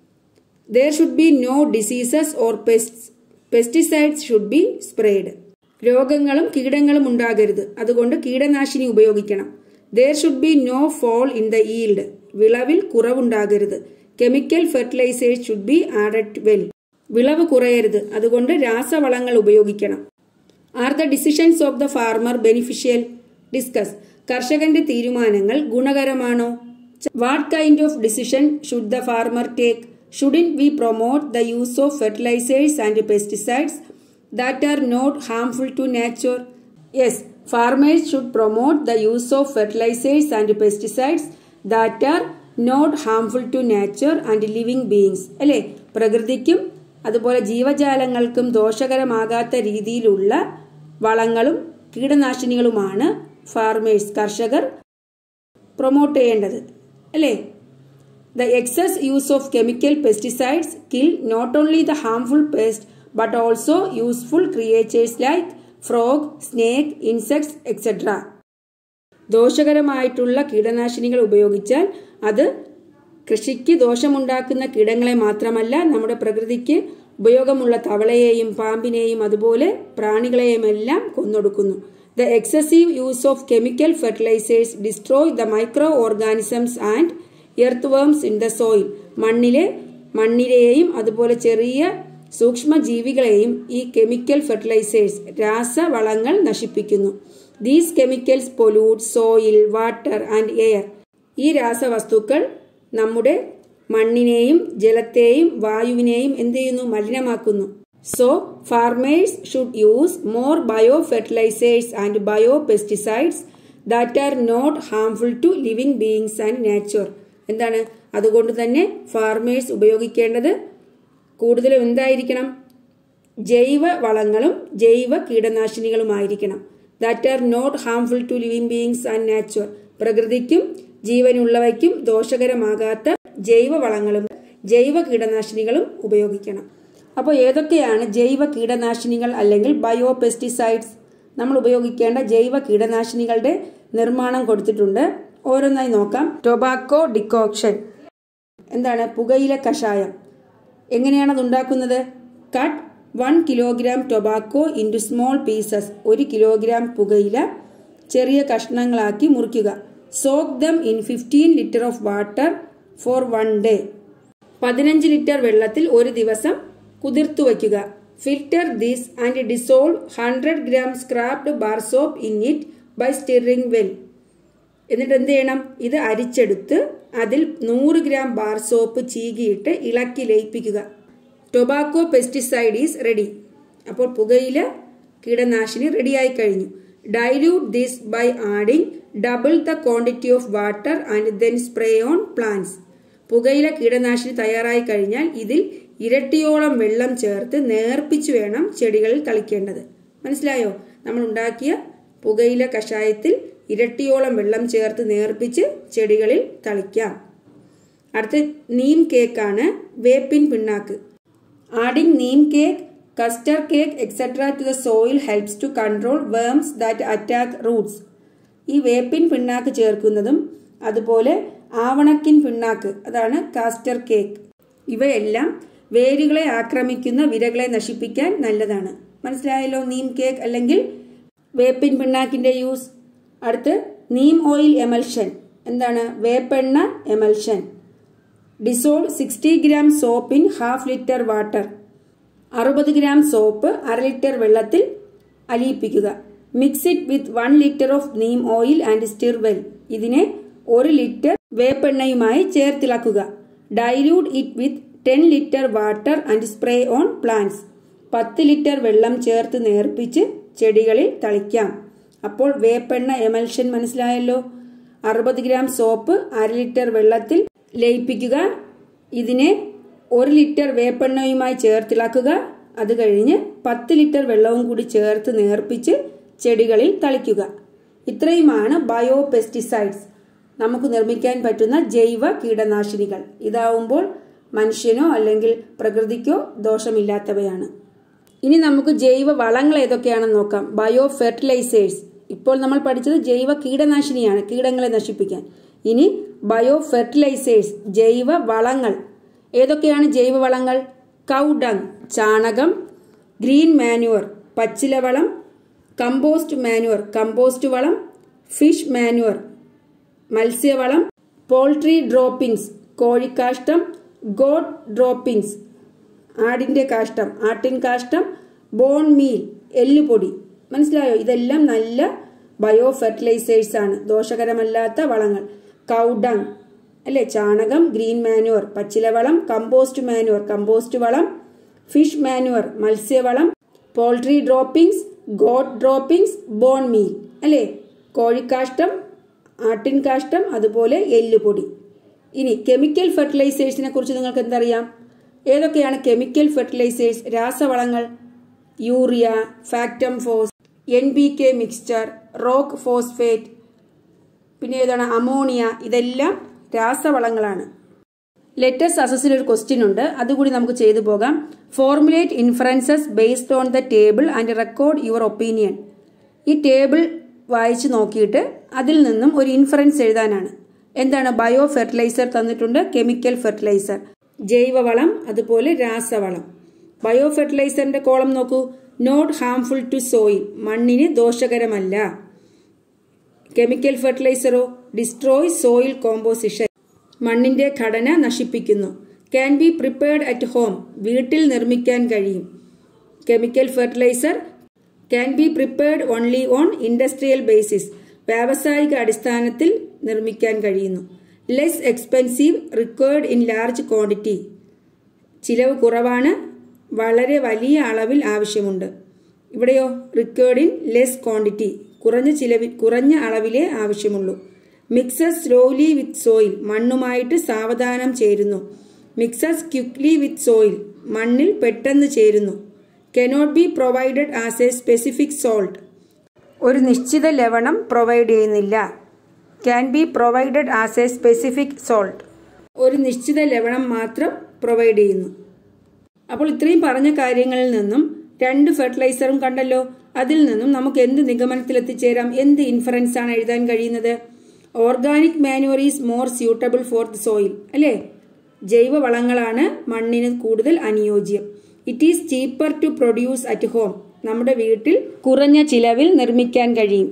There should be no diseases or pests. Pesticides should be sprayed. രോഗങ്ങളും കീടങ്ങളും ഉണ്ടാകരുത്, അതുകൊണ്ട് കീടനാശിനി ഉപയോഗിക്കണം. There should be no fall in the yield. വിളവിൽ കുറവുണ്ടാകരുത്. Chemical fertilizers should be added well. വിളവ് കുറയരുത്, അതുകൊണ്ട് രാസവളങ്ങൾ ഉപയോഗിക്കണം. Are the decisions of the farmer beneficial? Discuss. കർഷകന്റെ തീരുമാനങ്ങൾ ഗുണകരമാണോ? What kind of decision should the farmer take? Shouldn't we promote the use of fertilizers and pesticides that are not harmful to nature? Yes, farmers should promote the use of fertilizers and pesticides that are not harmful to nature and living beings. അല്ലേ, പ്രകൃതിക്കും അതുപോലെ ജീവജാലങ്ങൾക്കും ദോഷകരമാകാത്ത രീതിയിലുള്ള വളങ്ങളും കീടനാശിനികളുമാണ് farmers കർഷകർ promote ചെയ്യേണ്ടത്, അല്ലേ? The excess use of chemical pesticides kill not only the harmful pest but also useful creatures like frog, snake, insects, et cetera. ദോഷകരമായിട്ടുള്ള കീടനാശിനികൾ ഉപയോഗിച്ചാൽ അത് കൃഷിക്ക് ദോഷമുണ്ടാക്കുന്ന കീടങ്ങളെ മാത്രമല്ല, നമ്മുടെ പ്രകൃതിക്ക് ഉപയോഗമുള്ള തവളയെയും പാമ്പിനെയും അതുപോലെ പ്രാണികളെയുമെല്ലാം കൊന്നൊടുക്കുന്നു. The excessive use of chemical fertilizers destroy the microorganisms and earthworms in the soil. മണ്ണിലെ മണ്ണിരെയും അതുപോലെ ചെറിയ സൂക്ഷ്മജീവികളെയും ഈ കെമിക്കൽ ഫെർട്ടിലൈസേഴ്സ് രാസവളങ്ങൾ നശിപ്പിക്കുന്നു. These chemicals pollute soil, water and air. ഈ രാസവസ്തുക്കൾ നമ്മുടെ മണ്ണിനെയും ജലത്തെയും വായുവിനെയും എന്ത് ചെയ്യുന്നു? മലിനമാക്കുന്നു. So, farmers should use more biofertilizers and biopesticides that are not harmful to living beings and nature. എന്താണ്? അതുകൊണ്ട് തന്നെ ഫാർമേഴ്സ് ഉപയോഗിക്കേണ്ടത് കൂടുതലും എന്തായിരിക്കണം? ജൈവ വളങ്ങളും ജൈവ കീടനാശിനികളുമായിരിക്കണം. That are not harmful to living beings and nature. പ്രകൃതിക്കും ജീവനുള്ളവയ്ക്കും ദോഷകരമാകാത്ത ജൈവ വളങ്ങളും ജൈവ കീടനാശിനികളും ഉപയോഗിക്കണം. അപ്പോൾ ഏതൊക്കെയാണ് ജൈവ കീടനാശിനികൾ അല്ലെങ്കിൽ ബയോ പെസ്റ്റിസൈഡ്സ്? നമ്മൾ ഉപയോഗിക്കേണ്ട ജൈവ കീടനാശിനികളുടെ നിർമ്മാണം കൊടുത്തിട്ടുണ്ട്. ഓരോന്നായി നോക്കാം. Tobacco decoction. എന്താണ്? പുകയില കഷായം. എങ്ങനെയാണ് അത് ഉണ്ടാക്കുന്നത്? Cut one kilogram tobacco into small pieces. ഒരു കിലോഗ്രാം പുകയില ചെറിയ കഷ്ണങ്ങളാക്കി മുറിക്കുക. Soak them in fifteen litre of water for one day. പതിനഞ്ച് ലിറ്റർ വെള്ളത്തിൽ ഒരു ദിവസം കുതിർത്തു വയ്ക്കുക. Filter this and dissolve hundred gram scraped bar soap in it by stirring well. എന്നിട്ട് എന്ത് ചെയ്യണം? ഇത് അരിച്ചെടുത്ത് അതിൽ നൂറ് ഗ്രാം ബാർ സോപ്പ് ചീകിയിട്ട് ഇളക്കി ലയിപ്പിക്കുക. Tobacco pesticide is ready. അപ്പോൾ പുകയില കീടനാശിനി റെഡിയായി കഴിഞ്ഞു. Dilute this by adding double the quantity of water and then spray on plants. പുകയില കീടനാശിനി തയ്യാറായി കഴിഞ്ഞാൽ ഇതിൽ ഇരട്ടിയോളം വെള്ളം ചേർത്ത് നേർപ്പിച്ചു വേണം ചെടികളിൽ തളിക്കേണ്ടത്. മനസ്സിലായോ? നമ്മൾ ഉണ്ടാക്കിയ പുകയില കഷായത്തിൽ ഇരട്ടിയോളം വെള്ളം ചേർത്ത് നേർപ്പിച്ച് ചെടികളിൽ തളിക്കാം. അടുത്ത നീം കേക്കാണ്. വേപ്പിൻ പിണ്ണാക്ക്. Adding neem cake, castor cake etcetera to the soil helps to control worms that attack roots. ഈ വേപ്പിൻ പിണ്ണാക്ക് ചേർക്കുന്നതും അതുപോലെ ആവണക്കിൻ പിണ്ണാക്ക്, അതാണ് കാസ്റ്റർ കേക്ക്, ഇവയെല്ലാം വേരുകളെ ആക്രമിക്കുന്ന വിരകളെ നശിപ്പിക്കാൻ നല്ലതാണ്. മനസ്സിലായല്ലോ? നീം കേക്ക് അല്ലെങ്കിൽ വേപ്പിൻ പിണ്ണാക്കിന്റെ യൂസ്. അടുത്ത് നീം ഓയിൽ എമൽഷൻ. എന്താണ്? വേപ്പെണ്ണ emulsion. Dissolve sixty gram soap in half litre water. അറുപത് ഗ്രാം സോപ്പ് അര ലിറ്റർ വെള്ളത്തിൽ അലിയിപ്പിക്കുക. Mix it with one litre of neem oil and stir well. ഇതിനെ ഒരു ലിറ്റർ വേപ്പെണ്ണയുമായി ചേർത്തിളക്കുക. Dilute it with ten litre water and spray on plants. പത്ത് litre വെള്ളം ചേർത്ത് നേർപ്പിച്ച് ചെടികളിൽ തളിക്കാം. അപ്പോൾ വേപ്പെണ്ണ എമൽഷൻ മനസ്സിലായല്ലോ? അറുപത് ഗ്രാം സോപ്പ് അര ലിറ്റർ വെള്ളത്തിൽ ലയിപ്പിക്കുക. ഇതിനെ ഒരു ലിറ്റർ വേപ്പെണ്ണയുമായി ചേർത്തിളക്കുക. അത് കഴിഞ്ഞ് പത്ത് ലിറ്റർ വെള്ളവും കൂടി ചേർത്ത് നേർപ്പിച്ച് ചെടികളിൽ തളിക്കുക. ഇത്രയുമാണ് ബയോ പെസ്റ്റിസൈഡ്സ്, നമുക്ക് നിർമ്മിക്കാൻ പറ്റുന്ന ജൈവ കീടനാശിനികൾ. ഇതാവുമ്പോൾ മനുഷ്യനോ അല്ലെങ്കിൽ പ്രകൃതിക്കോ ദോഷമില്ലാത്തവയാണ്. ഇനി നമുക്ക് ജൈവ വളങ്ങൾ ഏതൊക്കെയാണെന്ന് നോക്കാം. Bio fertilisers. ഇപ്പോൾ നമ്മൾ പഠിച്ചത് ജൈവ കീടനാശിനിയാണ്, കീടങ്ങളെ നശിപ്പിക്കാൻ. ഇനി ബയോ ഫെർട്ടിലൈസേഴ്സ്, ജൈവ വളങ്ങൾ. ഏതൊക്കെയാണ് ജൈവ വളങ്ങൾ? കൗ ഡങ്, ചാണകം, ഗ്രീൻ മാനുവർ, പച്ചിലവളം, കമ്പോസ്റ്റ് മാനുവർ, കമ്പോസ്റ്റ് വളം, ഫിഷ് മാനുവർ, മത്സ്യവളം, പോൾട്രി ഡ്രോപ്പിംഗ്സ്, കോഴിക്കാഷ്ടം, ഗോട്ട് ഡ്രോപ്പിംഗ്സ്, ആടിന്റെ കാഷ്ടം, ആട്ടിൻ കാഷ്ടം, ബോൺ മീൽ, എല്ലുപൊടി. മനസ്സിലായോ? ഇതെല്ലാം നല്ല ബയോ ഫെർട്ടിലൈസേഴ്സ് ആണ്, ദോഷകരമല്ലാത്ത വളങ്ങൾ. കൗ ഡങ് അല്ലെ, ചാണകം, ഗ്രീൻ മാനുവർ, പച്ചിലവളം, കമ്പോസ്റ്റ് മാനുവർ, കമ്പോസ്റ്റ് വളം, ഫിഷ് മാനുവർ, മത്സ്യവളം, poultry droppings, goat droppings, bone meal അല്ലെ, കോഴിക്കാഷ്ടം, ആട്ടിൻ കാഷ്ടം, അതുപോലെ എല്ലുപൊടി. ഇനി കെമിക്കൽ ഫെർട്ടിലൈസേഴ്സിനെ കുറിച്ച് നിങ്ങൾക്ക് എന്തറിയാം? ഏതൊക്കെയാണ് കെമിക്കൽ ഫെർട്ടിലൈസേഴ്സ്? രാസവളങ്ങൾ urea, factamfos, N P K mixture, rock phosphate, പിന്നെ ഏതാണ് അമോണിയ. ഇതെല്ലാം രാസവളങ്ങളാണ്. ലെറ്റസ് അസസിൽ ഒരു ക്വസ്റ്റ്യൻ ഉണ്ട്, അതുകൂടി നമുക്ക് ചെയ്തു പോകാം. Formulate inferences based on the table and record your opinion. ഈ ടേബിൾ വായിച്ചു നോക്കിയിട്ട് അതിൽ നിന്നും ഒരു ഇൻഫറൻസ് എഴുതാനാണ്. എന്താണ്? ബയോ ഫെർട്ടിലൈസർ തന്നിട്ടുണ്ട്, കെമിക്കൽ ഫെർട്ടിലൈസർ, ജൈവവളം, അതുപോലെ രാസവളം. ബയോ ഫെർട്ടിലൈസറിന്റെ കോളം നോക്കൂ. നോട്ട് ഹാംഫുൾ ടു സോയിൽ, മണ്ണിന് ദോഷകരമല്ല. കെമിക്കൽ ഫെർട്ടിലൈസറോ? ഡിസ്ട്രോയ് സോയിൽ കോമ്പോസിഷൻ, മണ്ണിന്റെ ഘടന നശിപ്പിക്കുന്നു. Can be prepared at home, വീട്ടിൽ നിർമ്മിക്കാൻ കഴിയും. Chemical fertiliser can be prepared only on industrial basis, വ്യാവസായിക അടിസ്ഥാനത്തിൽ നിർമ്മിക്കാൻ കഴിയുന്നു. Less expensive, required in large quantity, ചിലവ് കുറവാണ്, വളരെ വലിയ അളവിൽ ആവശ്യമുണ്ട്. ഇവിടെയോ? റിക്വയർഡ് ഇൻ ലെസ് ക്വാണ്ടിറ്റി, കുറഞ്ഞ ചിലവിൽ കുറഞ്ഞ അളവിലേ ആവശ്യമുള്ളൂ. മിക്സസ് സ്ലോലി വിത്ത് സോയിൽ, മണ്ണുമായിട്ട് സാവധാനം ചേരുന്നു. മിക്സസ് ക്വിക്ലി വിത്ത് സോയിൽ, മണ്ണിൽ പെട്ടെന്ന് ചേരുന്നു. Cannot be provided as a specific salt, ഒരു നിശ്ചിത ലവണം പ്രൊവൈഡ് ചെയ്യുന്നില്ല. Can be provided as a specific salt, ഒരു നിശ്ചിത ലവണം മാത്രം പ്രൊവൈഡ് ചെയ്യുന്നു. അപ്പോൾ ഇത്രയും പറഞ്ഞ കാര്യങ്ങളിൽ നിന്നും രണ്ട് ഫെർട്ടിലൈസറും കണ്ടല്ലോ. അതിൽ നിന്നും നമുക്ക് എന്ത് നിഗമനത്തിൽ എത്തിച്ചേരാം? എന്ത് ഇൻഫറൻസ് ആണ് എഴുതാൻ കഴിയുന്നത്? Organic manure is more suitable for the soil അല്ലേ? ജൈവ വളങ്ങളാണ് മണ്ണിന് കൂടുതൽ അനുയോജ്യം. It is cheaper to produce at home, നമ്മുടെ വീട്ടിൽ കുറഞ്ഞ ചിലവിൽ നിർമ്മിക്കാൻ കഴിയും.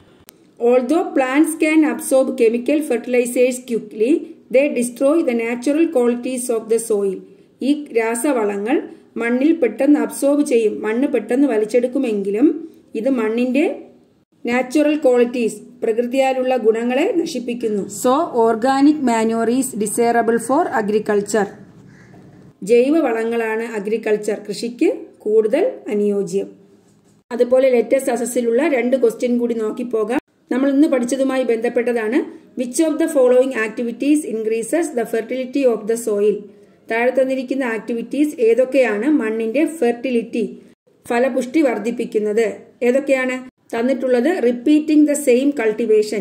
Although plants can absorb chemical fertilisers quickly, they destroy the natural qualities of the soil. ഈ രാസവളങ്ങൾ മണ്ണിൽ പെട്ടെന്ന് അബ്സോർബ് ചെയ്യും, മണ്ണ് പെട്ടെന്ന് വലിച്ചെടുക്കുമെങ്കിലും ഇത് മണ്ണിന്റെ നാച്ചുറൽ ക്വാളിറ്റീസ്, പ്രകൃതിയാലുള്ള ഗുണങ്ങളെ നശിപ്പിക്കുന്നു. So organic manure is desirable for agriculture. ജൈവ വളങ്ങളാണ് അഗ്രികൾച്ചർ, കൃഷിക്ക് കൂടുതൽ അനുയോജ്യം. അതുപോലെ ലെറ്റസ് അസസിലുള്ള രണ്ട് ക്വസ്റ്റ്യൻ കൂടി നോക്കിപ്പോകാം. നമ്മൾ ഇന്ന് പഠിച്ചതുമായി ബന്ധപ്പെട്ടതാണ്. Which of the following activities increases the fertility of the soil? താഴെ തന്നിരിക്കുന്ന ആക്ടിവിറ്റീസ് ഏതൊക്കെയാണ് മണ്ണിന്റെ ഫെർട്ടിലിറ്റി, ഫലപുഷ്ടി വർദ്ധിപ്പിക്കുന്നത്? ഏതൊക്കെയാണ് തന്നിട്ടുള്ളത്? റിപ്പീറ്റിംഗ് ദ സെയിം കൾട്ടിവേഷൻ,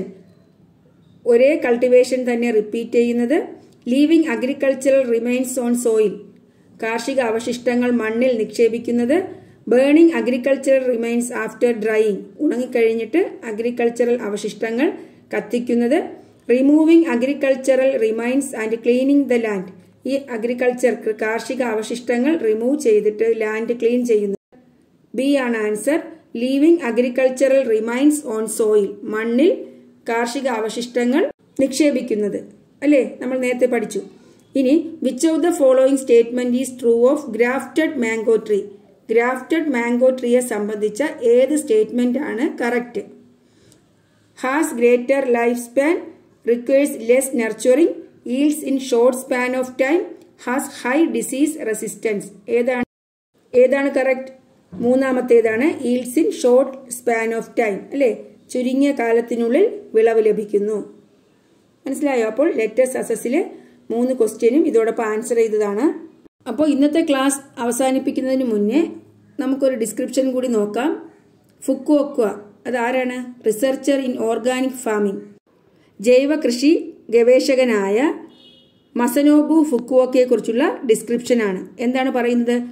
ഒരേ കൾട്ടിവേഷൻ തന്നെ റിപ്പീറ്റ് ചെയ്യുന്നത്. Leaving agricultural remains on soil, കാർഷിക അവശിഷ്ടങ്ങൾ മണ്ണിൽ നിക്ഷേപിക്കുന്നത്. Burning agricultural remains after drying, ഉണങ്ങിക്കഴിഞ്ഞിട്ട് അഗ്രികൾച്ചറൽ അവശിഷ്ടങ്ങൾ കത്തിക്കുന്നത്. Removing agricultural remains and cleaning the land, ഈ അഗ്രികൾച്ചർ കാർഷിക അവശിഷ്ടങ്ങൾ റിമൂവ് ചെയ്തിട്ട് ലാൻഡ് ക്ലീൻ ചെയ്യുന്നു. ബി ആണ് answer. Leaving agricultural remains on soil, മണ്ണിൽ കാർഷിക അവശിഷ്ടങ്ങൾ നിക്ഷേപിക്കുന്നത് അല്ലേ, നമ്മൾ നേരത്തെ പഠിച്ചു. ഇനി which of the following statement is true of grafted mango tree? Grafted mango ട്രീയെ സംബന്ധിച്ച ഏത് സ്റ്റേറ്റ്മെന്റ് ആണ് correct? Has greater life span, requires less nurturing, yields in short span of time, has high disease resistance. ഏതാണ് ഏതാണ് correct? മൂന്നാമത്തേതാണ്. yields in short span of time അല്ലേ, ചുരുങ്ങിയ കാലത്തിനുള്ളിൽ വിളവ് ലഭിക്കുന്നു. മനസ്സിലായോ? അപ്പോൾ ലെറ്റസ് അസസിലെ മൂന്ന് ക്വസ്റ്റ്യനും ഇതോടൊപ്പം ആൻസർ ചെയ്തതാണ്. അപ്പോൾ ഇന്നത്തെ ക്ലാസ് അവസാനിപ്പിക്കുന്നതിന് മുന്നേ നമുക്കൊരു ഡിസ്ക്രിപ്ഷൻ കൂടി നോക്കാം. ഫുക്കുവോക്വ അതാരാണ്? റിസർച്ചർ ഇൻ ഓർഗാനിക് ഫാമിംഗ്, ജൈവ കൃഷി ഗവേഷകനായ മസനോബു ഫുക്കുവോക്കയെ കുറിച്ചുള്ള ഡിസ്ക്രിപ്ഷനാണ്. എന്താണ് പറയുന്നത്?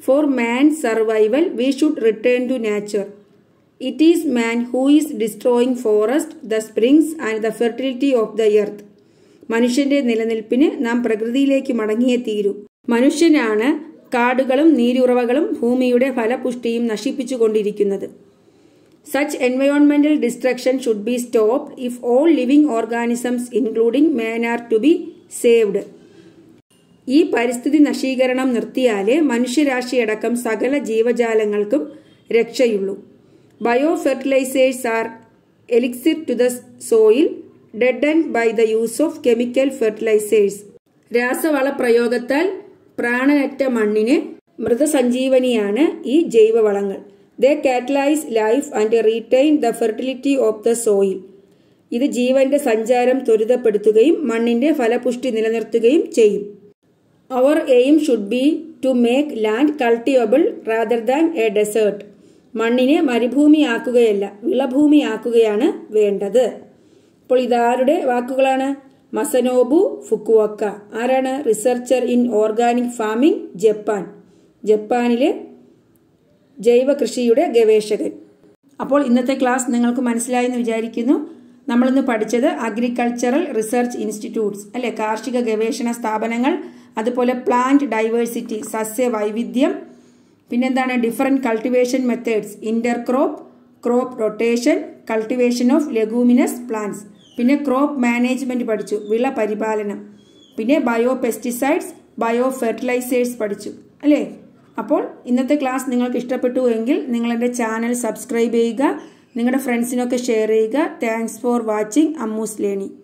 For man's survival we should return to nature. It is man who is destroying forest, the springs and the fertility of the earth. മനുഷ്യന്റെ നിലനിൽപ്പിന് നാം പ്രകൃതിയിലേക്ക് മടങ്ങിയേ തീരൂ. മനുഷ്യനാണ് കാടുകളും നീരുറവകളും ഭൂമിയുടെ ഫലപുഷ്ടിയും നശിപ്പിച്ചുകൊണ്ടിരിക്കുന്നത്. Such environmental destruction should be stopped if all living organisms including man are to be saved. ഈ പരിസ്ഥിതി നശീകരണം നിർത്തിയാലേ മനുഷ്യരാശിയടക്കം സകല ജീവജാലങ്ങൾക്കും രക്ഷയുള്ളൂ. Bio fertilisers are elixir to the soil deadened by the use of chemical fertilisers. രാസവള പ്രയോഗത്താൽ പ്രാണനറ്റ മണ്ണിന് മൃതസഞ്ജീവനിയാണ് ഈ ജൈവവളങ്ങൾ. They catalyze life and retain the fertility of the soil. ഇത് ജീവന്റെ സഞ്ചാരം ത്വരിതപ്പെടുത്തുകയും മണ്ണിന്റെ ഫലപുഷ്ടി നിലനിർത്തുകയും ചെയ്യും. Our aim should be to make land cultivable rather than a desert. മണ്ണിനെ മരുഭൂമിയാക്കുകയല്ല, വിളഭൂമിയാക്കുകയാണ് വേണ്ടത്. അപ്പോൾ ഇതാരുടെ വാക്കുകളാണ്? Masanobu Fukuoka. ആരാണ്? Researcher in organic farming, Japan. ജപ്പാനിലെ ജൈവ കൃഷിയുടെ ഗവേഷകൻ. അപ്പോൾ ഇന്നത്തെ ക്ലാസ് നിങ്ങൾക്ക് മനസ്സിലായെന്ന് വിചാരിക്കുന്നു. നമ്മളിന്ന് പഠിച്ചത് അഗ്രികൾച്ചറൽ റിസർച്ച് ഇൻസ്റ്റിറ്റ്യൂട്ട്സ് അല്ലെ, കാർഷിക ഗവേഷണ സ്ഥാപനങ്ങൾ, അതുപോലെ പ്ലാന്റ് ഡൈവേഴ്സിറ്റി, സസ്യ വൈവിധ്യം, പിന്നെന്താണ് different cultivation methods, intercrop, crop rotation, cultivation of leguminous plants, പിന്നെ ക്രോപ്പ് മാനേജ്മെന്റ് പഠിച്ചു, വിള പരിപാലനം, പിന്നെ ബയോ പെസ്റ്റിസൈഡ്സ്, ബയോ ഫെർട്ടിലൈസേഴ്സ് പഠിച്ചു അല്ലേ. അപ്പോൾ ഇന്നത്തെ ക്ലാസ് നിങ്ങൾക്ക് ഇഷ്ടപ്പെട്ടു എങ്കിൽ നിങ്ങൾ എൻ്റെ ചാനൽ സബ്സ്ക്രൈബ് ചെയ്യുക, നിങ്ങളുടെ ഫ്രണ്ട്സിനൊക്കെ ഷെയർ ചെയ്യുക. Thanks for watching Ammu's learning.